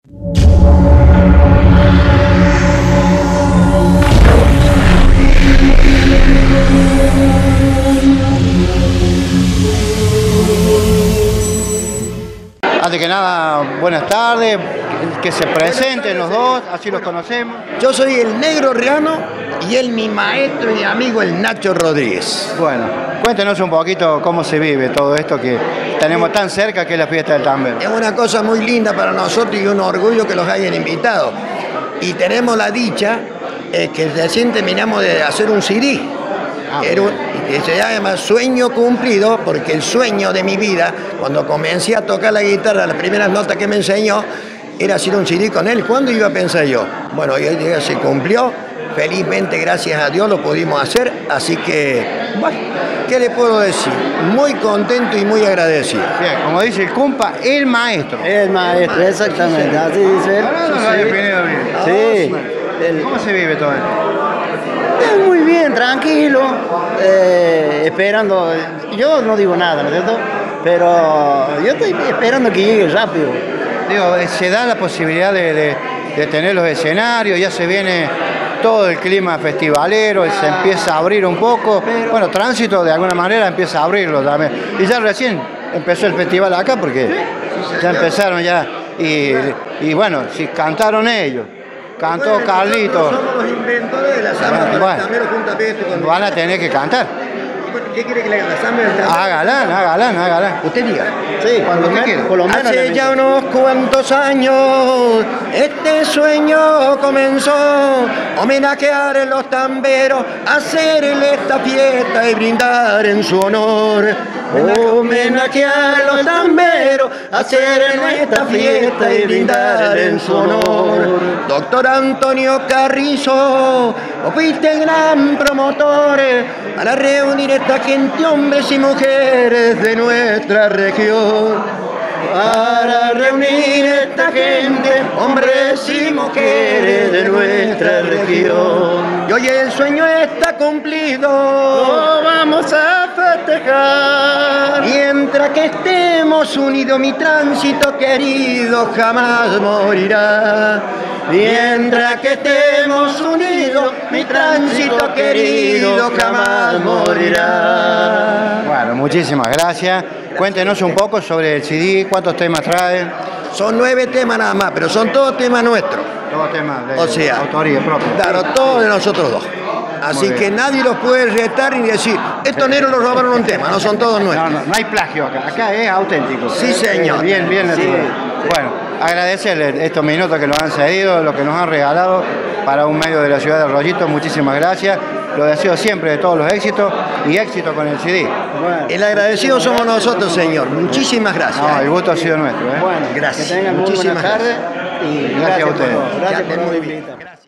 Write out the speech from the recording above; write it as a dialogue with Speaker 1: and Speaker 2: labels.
Speaker 1: Antes que nada, buenas tardes, que se presenten los dos, así los conocemos.
Speaker 2: Yo soy el Negro Riano y él mi maestro y amigo el Nacho Rodríguez.
Speaker 1: Bueno, cuéntenos un poquito cómo se vive todo esto que tenemos tan cerca, que es la fiesta del tambero.
Speaker 2: Es una cosa muy linda para nosotros y un orgullo que los hayan invitado. Y tenemos la dicha que recién terminamos de hacer un CD. Que se llama Sueño Cumplido, porque el sueño de mi vida, cuando comencé a tocar la guitarra, las primeras notas que me enseñó, era hacer un CD con él. ¿Cuándo iba a pensar yo? Bueno, hoy día se cumplió, felizmente, gracias a Dios, lo pudimos hacer, así que, bueno, ¿qué le puedo decir? Muy contento y muy agradecido.
Speaker 1: Bien, como dice el compa, el maestro.
Speaker 3: El maestro, exactamente, así dice él.
Speaker 1: Ahora lo ha definido bien.
Speaker 3: Sí.
Speaker 1: ¿Cómo se vive todo esto?
Speaker 3: Muy bien, tranquilo, esperando. Yo no digo nada, ¿no es cierto? Pero yo estoy esperando que llegue rápido.
Speaker 1: Digo, se da la posibilidad de tener los escenarios, ya se viene todo el clima festivalero, se empieza a abrir un poco. Bueno, Tránsito de alguna manera empieza a abrirlo también. Y ya recién empezó el festival acá porque ya empezaron ya. Y bueno, si cantaron ellos. Cantó Carlito.
Speaker 2: Somos los inventores de la samba del tambero juntamente con...
Speaker 1: Van a tener que cantar.
Speaker 2: ¿Qué quiere que le haga la samba del tambero?
Speaker 1: Hágala.
Speaker 2: Usted diga.
Speaker 3: Sí,
Speaker 1: Cuando usted quiera.
Speaker 3: por lo menos
Speaker 2: Hace ya unos cuantos años este sueño comenzó, homenajear a los tamberos, hacerle esta fiesta y brindar en su honor. Homenajear a los tamberos, hacerle esta fiesta y brindar en su honor. Doctor Antonio Carrizo, vos fuiste el gran promotor para reunir esta gente, hombres y mujeres de nuestra región. Para reunir esta gente, hombres y mujeres de nuestra región. Y hoy el sueño está cumplido, lo vamos a festejar. Mientras que estemos unidos, mi tránsito querido jamás morirá. Mientras que estemos unidos, mi tránsito querido jamás morirá.
Speaker 1: Bueno, muchísimas gracias. Cuéntenos un poco sobre el CD, cuántos temas traen.
Speaker 2: Son 9 temas nada más, pero son todos temas nuestros.
Speaker 1: Todos temas de
Speaker 2: autoría
Speaker 1: propia.
Speaker 2: Claro, todos de nosotros dos. Así que nadie los puede retar ni decir, estos negros los robaron un tema, no son todos nuestros.
Speaker 1: No hay plagio acá, acá es auténtico.
Speaker 2: Sí, señor.
Speaker 1: Bien.
Speaker 3: Sí.
Speaker 1: Bueno, agradecerles estos minutos que nos han cedido, lo que nos han regalado para un medio de la ciudad de Arroyito. Muchísimas gracias. Lo deseo siempre de todos los éxitos y éxito con el CD.
Speaker 3: Bueno,
Speaker 2: El agradecido somos nosotros, señor. Muchísimas gracias.
Speaker 1: No, el gusto ha sido nuestro.
Speaker 3: Bueno,
Speaker 2: Gracias.
Speaker 3: que tengan muy buenas tardes y
Speaker 1: Gracias a ustedes.
Speaker 3: Gracias por
Speaker 2: muy
Speaker 3: habernos
Speaker 2: bien.
Speaker 3: invitado.